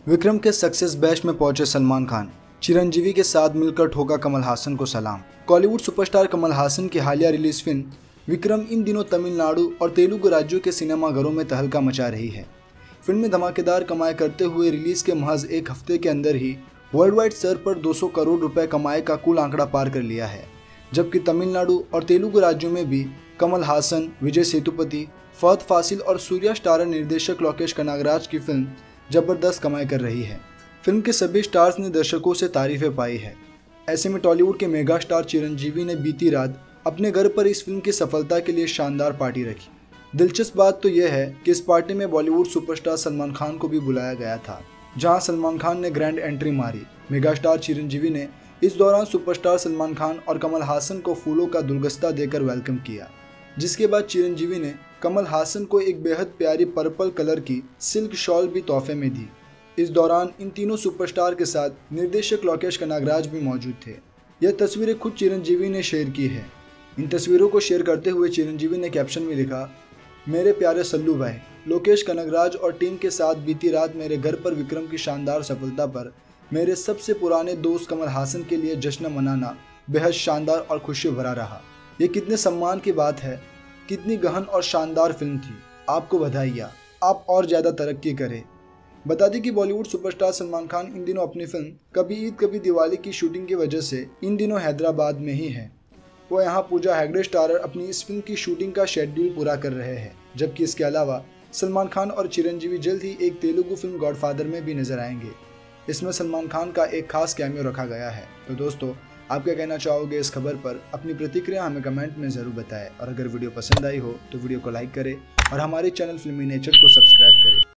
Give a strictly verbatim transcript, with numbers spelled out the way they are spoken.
विक्रम के success bash में पहुंचे सलमान खान, चिरंजीवी के साथ मिलकर ठोका कमल हासन को सलाम। बॉलीवुड सुपरस्टार कमल हासन की हालिया रिलीज फिल्म विक्रम इन दिनों तमिलनाडु और तेलुगु राज्यों के सिनेमाघरों में तहलका मचा रही है। फिल्म में धमाकेदार कमाई करते हुए रिलीज के महज एक हफ्ते के अंदर ही वर्ल्ड वाइड स्तर पर दो सौ करोड़ रुपए कमाई का कुल आंकड़ा पार कर लिया है, जबकि तमिलनाडु और तेलुगु राज्यों में भी कमल हासन, विजय सेतुपति, फहद फासिल और सूर्या स्टारर निर्देशक लोकेश कनागराज की फिल्म जबरदस्त कमाई कर रही है। फिल्म के सभी स्टार्स ने दर्शकों से तारीफें पाई है। ऐसे में टॉलीवुड के मेगा स्टार चिरंजीवी ने बीती रात अपने घर पर इस फिल्म की सफलता के लिए शानदार पार्टी रखी। दिलचस्प बात तो यह है कि इस पार्टी में बॉलीवुड सुपरस्टार सलमान खान को भी बुलाया गया था, जहां सलमान खान ने ग्रैंड एंट्री मारी। मेगा स्टार चिरंजीवी ने इस दौरान सुपरस्टार सलमान खान और कमल हासन को फूलों का गुलदस्ता देकर वेलकम किया, जिसके बाद चिरंजीवी ने कमल हासन को एक बेहद प्यारी पर्पल कलर की सिल्क शॉल भी तोहफे में दी। इस दौरान इन तीनों सुपरस्टार के साथ निर्देशक लोकेश कनागराज भी मौजूद थे। यह तस्वीरें खुद चिरंजीवी ने शेयर की है। इन तस्वीरों को शेयर करते हुए चिरंजीवी ने कैप्शन में लिखा, मेरे प्यारे सल्लू भाई, लोकेश कनागराज और टीम के साथ बीती रात मेरे घर पर विक्रम की शानदार सफलता पर मेरे सबसे पुराने दोस्त कमल हासन के लिए जश्न मनाना बेहद शानदार और खुशी भरा रहा। ये कितने सम्मान की बात है, कितनी गहन और शानदार फिल्म थी। आपको बधाइयाँ, आप और ज़्यादा तरक्की करें। बता दें कि बॉलीवुड सुपरस्टार सलमान खान इन दिनों अपनी फिल्म कभी ईद कभी दिवाली की शूटिंग की वजह से इन दिनों हैदराबाद में ही है। वो यहाँ पूजा हेगड़े स्टारर अपनी इस फिल्म की शूटिंग का शेड्यूल पूरा कर रहे हैं, जबकि इसके अलावा सलमान खान और चिरंजीवी जल्द ही एक तेलुगु फिल्म गॉडफादर में भी नजर आएंगे। इसमें सलमान खान का एक खास कैमियो रखा गया है। तो दोस्तों, आप क्या कहना चाहोगे इस खबर पर? अपनी प्रतिक्रिया हमें कमेंट में ज़रूर बताएं और अगर वीडियो पसंद आई हो तो वीडियो को लाइक करें और हमारे चैनल फिल्मी नेचर को सब्सक्राइब करें।